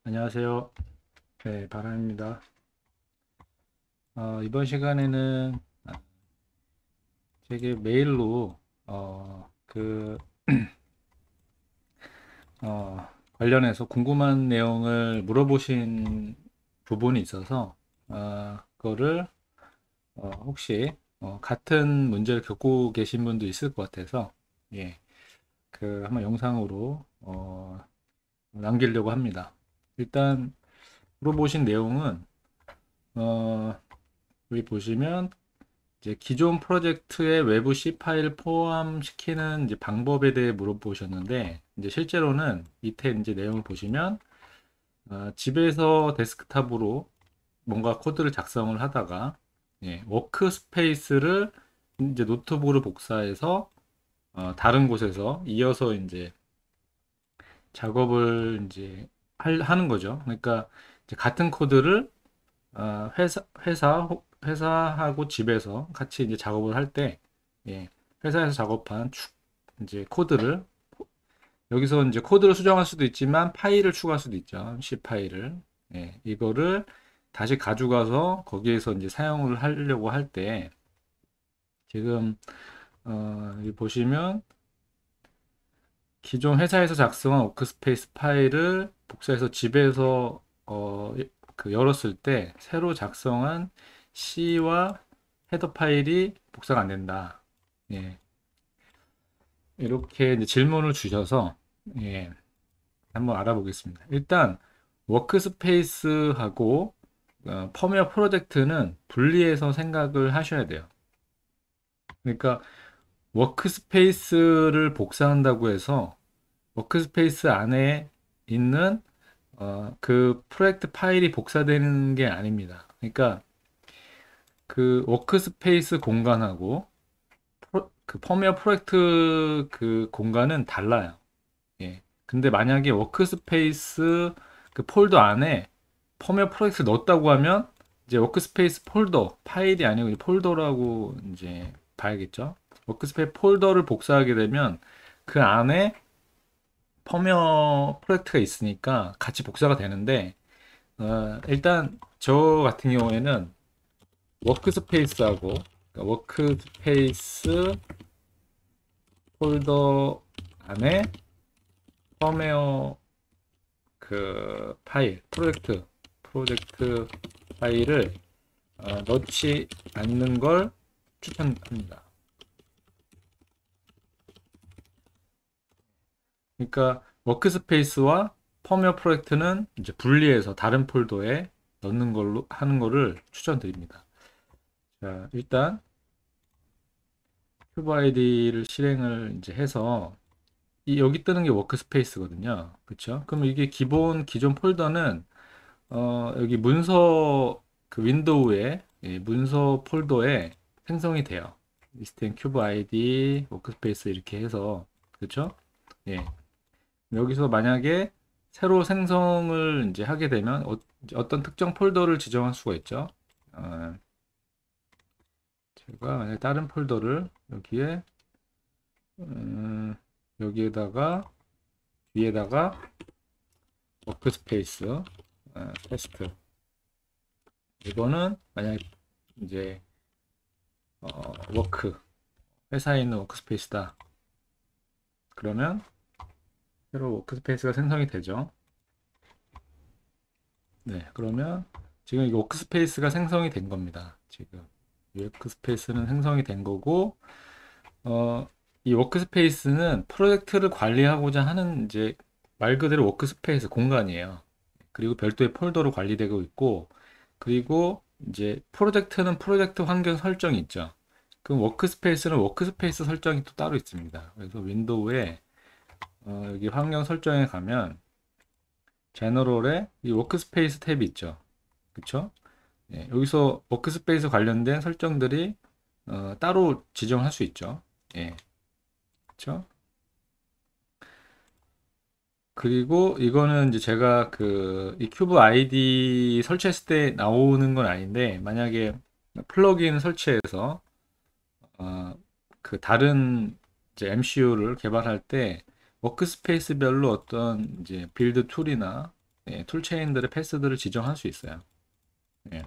안녕하세요. 네, 바람입니다. 이번 시간에는 제게 메일로 그 관련해서 궁금한 내용을 물어보신 부분이 있어서 그거를 혹시 같은 문제를 겪고 계신 분도 있을 것 같아서 예, 한번 영상으로 남기려고 합니다. 일단 물어보신 내용은 어, 여기 보시면 이제 기존 프로젝트의 외부 C 파일 포함시키는 이제 방법에 대해 물어보셨는데, 이제 실제로는 밑에 이제 내용을 보시면, 집에서 데스크탑으로 뭔가 코드를 작성을 하다가, 예, 워크스페이스를 이제 노트북으로 복사해서, 다른 곳에서 이어서 이제 작업을 이제 하는 거죠. 그러니까 이제 같은 코드를 회사하고 집에서 같이 이제 작업을 할 때, 예, 회사에서 작업한 이제 코드를, 여기서 이제 코드를 수정할 수도 있지만 파일을 추가할 수도 있죠. C 파일을. 예, 이거를 다시 가져가서 거기에서 이제 사용을 하려고 할 때, 지금, 여기 보시면 기존 회사에서 작성한 워크스페이스 파일을 복사해서 집에서 열었을 때 새로 작성한 C와 헤더 파일이 복사가 안 된다. 예, 이렇게 이제 질문을 주셔서 예, 한번 알아보겠습니다. 일단 워크스페이스하고 펌웨어 프로젝트는 분리해서 생각을 하셔야 돼요. 그러니까 워크스페이스를 복사한다고 해서 워크스페이스 안에 있는 그 프로젝트 파일이 복사되는 게 아닙니다. 그러니까 그 워크스페이스 공간하고 그 펌웨어 프로젝트 그 공간은 달라요. 예. 근데 만약에 워크스페이스 그 폴더 안에 펌웨어 프로젝트 넣었다고 하면 이제 워크스페이스 폴더 파일이 아니고 이제 폴더라고 이제 봐야겠죠. 워크스페이스 폴더를 복사하게 되면 그 안에 펌웨어 프로젝트가 있으니까 같이 복사가 되는데 일단 저 같은 경우에는 워크스페이스하고 그러니까 워크스페이스 폴더 안에 펌웨어 그 파일 프로젝트 파일을 넣지 않는 걸 추천합니다. 그러니까 워크스페이스와 펌웨어 프로젝트는 이제 분리해서 다른 폴더에 넣는 걸로 하는 거를 추천드립니다. 자, 일단 큐브 아이디를 실행을 이제 해서 여기 뜨는 게 워크스페이스거든요. 그렇죠? 그럼 이게 기존 폴더는 여기 문서 그 윈도우에 문서 폴더에 생성이 돼요. 리스트 앤 큐브 아이디 워크스페이스 이렇게 해서 그렇죠? 예. 여기서 만약에 새로 생성을 이제 하게 되면 어떤 특정 폴더를 지정할 수가 있죠. 어, 제가 만약 다른 폴더를 여기에 여기에다가 위에다가 워크스페이스 테스트 이거는 만약 이제 워크 회사에 있는 워크스페이스다 그러면 새로 워크스페이스가 생성이 되죠. 네, 그러면 지금 이 워크스페이스가 생성이 된 겁니다. 지금 이 워크스페이스는 생성이 된 거고 어, 이 워크스페이스는 프로젝트를 관리하고자 하는 이제 말 그대로 워크스페이스 공간이에요. 그리고 별도의 폴더로 관리되고 있고, 그리고 이제 프로젝트는 프로젝트 환경 설정이 있죠. 그럼 워크스페이스는 워크스페이스 설정이 또 따로 있습니다. 그래서 윈도우에 여기 환경 설정에 가면 제너럴에 이 워크스페이스 탭이 있죠. 그쵸? 예, 여기서 워크스페이스 관련된 설정들이 따로 지정할 수 있죠. 예, 그쵸? 그리고 이거는 이제 제가 이 큐브 아이디 설치했을 때 나오는 건 아닌데, 만약에 플러그인 설치해서, 어, 그 다른 이제 MCU를 개발할 때, 워크스페이스별로 어떤 이제 빌드 툴이나, 예, 툴체인들의 패스들을 지정할 수 있어요. 예.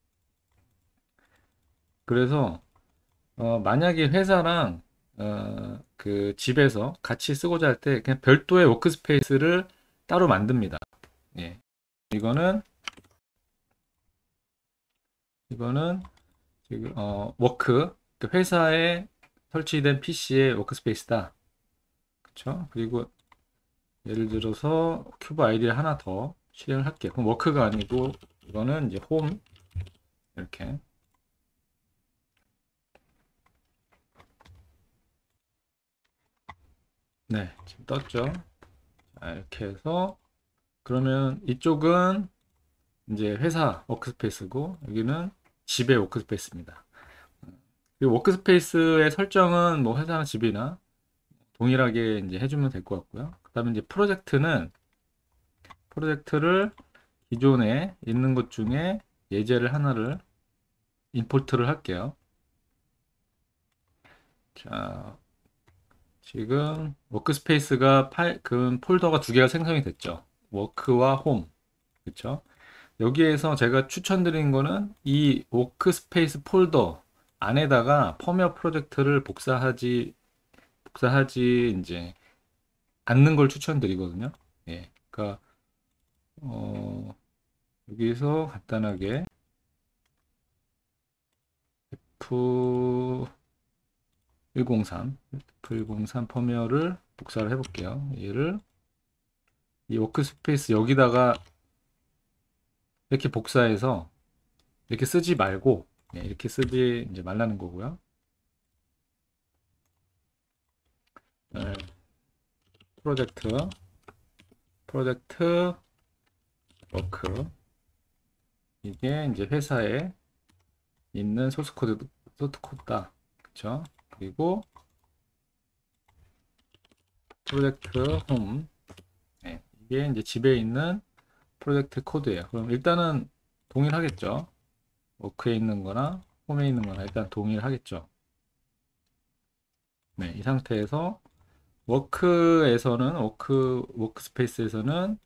그래서 만약에 회사랑 그 집에서 같이 쓰고자 할 때 그냥 별도의 워크스페이스를 따로 만듭니다. 예. 이거는 이거는 지금 그 회사에 설치된 PC의 워크스페이스다. 그렇죠? 그리고 예를 들어서 큐브 아이디를 하나 더 실행을 할게요. 그럼 워크가 아니고 이거는 이제 홈 이렇게. 네, 지금 떴죠. 자, 이렇게 해서 그러면 이쪽은 이제 회사 워크스페이스고 여기는 집의 워크스페이스입니다. 그리고 워크스페이스의 설정은 뭐 회사나 집이나 동일하게 이제 해주면 될 것 같고요. 그다음에 이제 프로젝트를 기존에 있는 것 중에 예제를 하나를 임포트를 할게요. 자, 지금 워크스페이스가 그 폴더가 두 개가 생성이 됐죠. 워크와 홈. 그렇죠? 여기에서 제가 추천드린 거는 이 워크스페이스 폴더 안에다가 펌웨어 프로젝트를 복사하지 이제 않는 걸 추천드리거든요. 예. 그러니까 여기서 간단하게 F103 F103 펌웨어를 복사를 해볼게요. 얘를 이 워크스페이스 여기다가 이렇게 복사해서 이렇게 쓰지 말고 이렇게 쓰지 이제 말라는 거고요. 네, 프로젝트 워크 이게 이제 회사에 있는 소스코드다. 그쵸? 그리고 프로젝트 홈 이게 이제 집에 있는 프로젝트 코드예요. 그럼 일단은 동일하겠죠? 워크에 있는 거나 홈에 있는 거나 일단 동일하겠죠. 네, 이 상태에서 워크스페이스에서는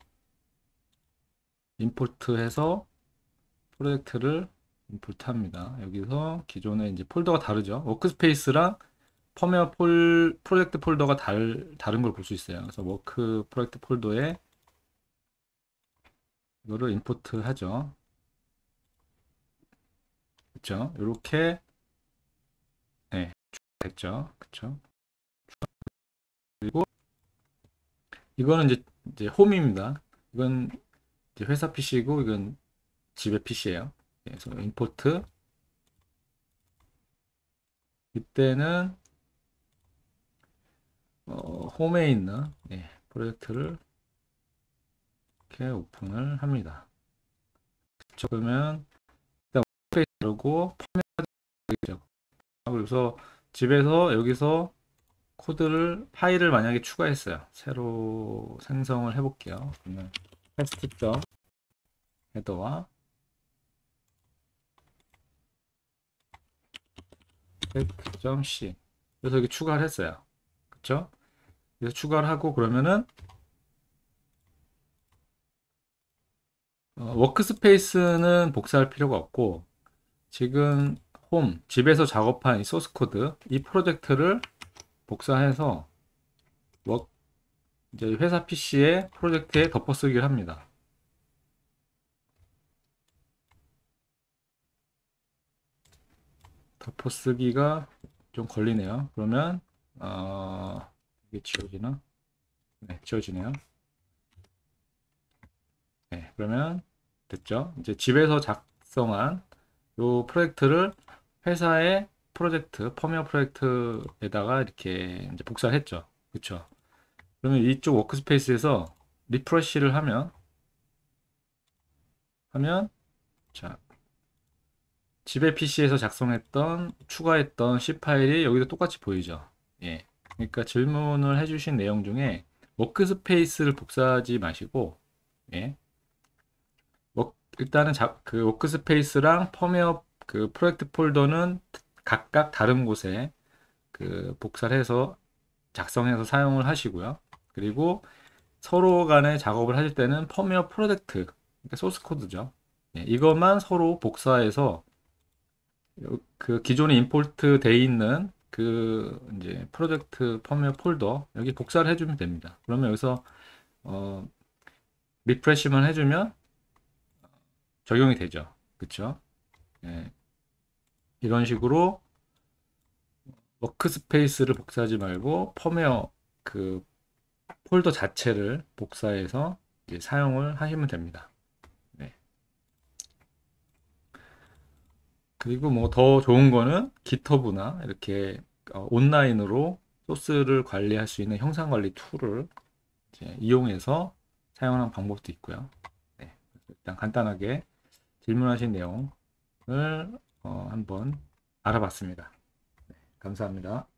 임포트해서 프로젝트를 임포트합니다. 여기서 기존에 이제 폴더가 다르죠. 워크스페이스랑 프로젝트 폴더가 다른 걸 볼 수 있어요. 그래서 워크 프로젝트 폴더에 이거를 임포트 하죠. 그렇죠? 이렇게 네, 됐죠. 그렇죠? 그리고 이거는 이제 홈입니다. 이건 이제 회사 PC고 이건 집의 PC예요. 그래서 임포트 이때는 홈에 있는 프로젝트를 이렇게 오픈을 합니다. 그렇죠? 그러면 일단 워크페이스 누르고 펌웨어죠. 그래서 집에서 여기서 파일을 만약에 추가했어요. 새로 생성을 해볼게요. 그러면 테스트 헤더와 테스트.c 그래서 여기 추가를 했어요. 그쵸? 그래서 추가를 하고 그러면은 워크스페이스는 복사할 필요가 없고 지금 집에서 작업한 이 소스 코드 이 프로젝트를 복사해서 이제 회사 PC의 프로젝트에 덮어쓰기를 합니다. 덮어쓰기가 좀 걸리네요. 그러면 이게 지워지나? 네, 지워지네요. 네, 그러면 됐죠. 이제 집에서 작성한 요 프로젝트를 회사의 펌웨어 프로젝트에다가 이렇게 이제 복사를 했죠. 그렇죠. 그러면 이쪽 워크스페이스에서 리프레시를 하면 자 집의 PC에서 추가했던 C 파일이 여기도 똑같이 보이죠. 예. 그러니까 질문을 해주신 내용 중에 워크스페이스를 복사하지 마시고, 예. 일단은 그 워크스페이스랑 펌웨어 그 프로젝트 폴더는 각각 다른 곳에 그 복사를 해서 작성해서 사용을 하시고요. 그리고 서로 간에 작업을 하실 때는 펌웨어 프로젝트, 그러니까 소스 코드죠. 예, 이것만 서로 복사해서 그 기존에 임포트 돼 있는 그 이제 프로젝트 펌웨어 폴더 여기 복사를 해주면 됩니다. 그러면 여기서 어, 리프레시만 해주면 적용이 되죠. 그쵸? 예, 이런 식으로 워크스페이스를 복사하지 말고 펌웨어 그 폴더 자체를 복사해서 이제 사용을 하시면 됩니다. 네. 그리고 뭐 더 좋은 거는 깃허브나 이렇게 온라인으로 소스를 관리할 수 있는 형상 관리 툴을 이제 이용해서 사용하는 방법도 있고요. 네. 일단 간단하게 질문하신 내용을 한번 알아봤습니다. 감사합니다.